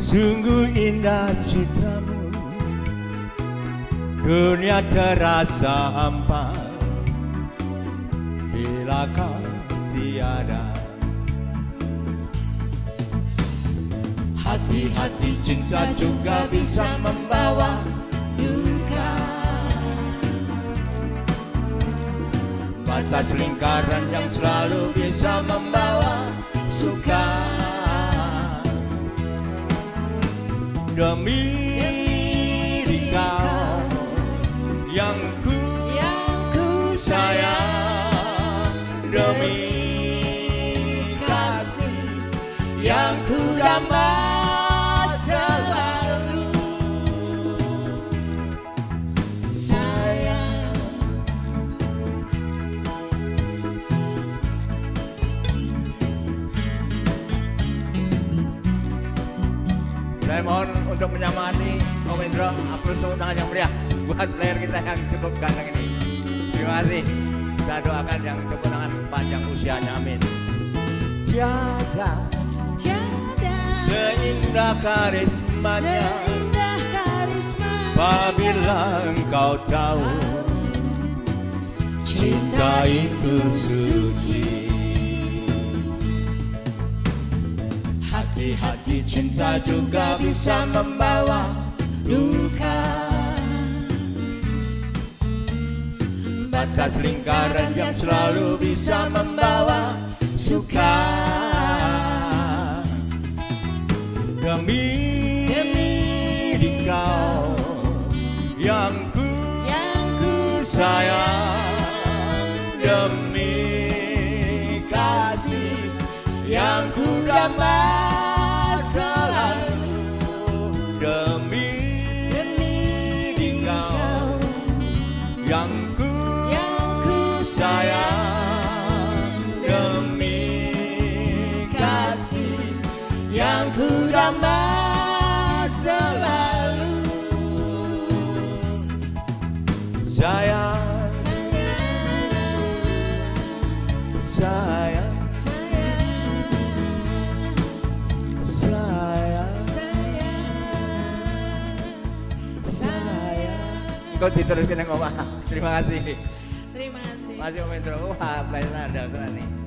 Sungguh indah citamu, dunia terasa hampa bila kau tiada. Hati-hati cinta juga bisa membawa duka. Batas lingkaran yang selalu bisa membawa suka. Demi kau yang ku sayang, demi kasih yang ku damba selalu. Sayang, saya mohon untuk menyemangati Om Indro, aplaus tepuk tangan yang meriah buat player kita yang cukup ganteng ini. Terima kasih. Saya doakan yang tepuk tangan panjang usianya, amin. Tiada seindah karismanya, apabila engkau tahu cinta itu suci. Hati-hati cinta juga bisa membawa duka. Batas lingkaran yang selalu bisa membawa suka. Demi kau yang ku sayang, demi kasih yang ku damba selalu. Demi kau yang ku sayang, demi kasih yang ku damba selalu. Sayang, sayang, kau diteruskan yang ngomong. Terima kasih. Terima kasih. Masih Om Indro. Wah, pelayanan ada nih.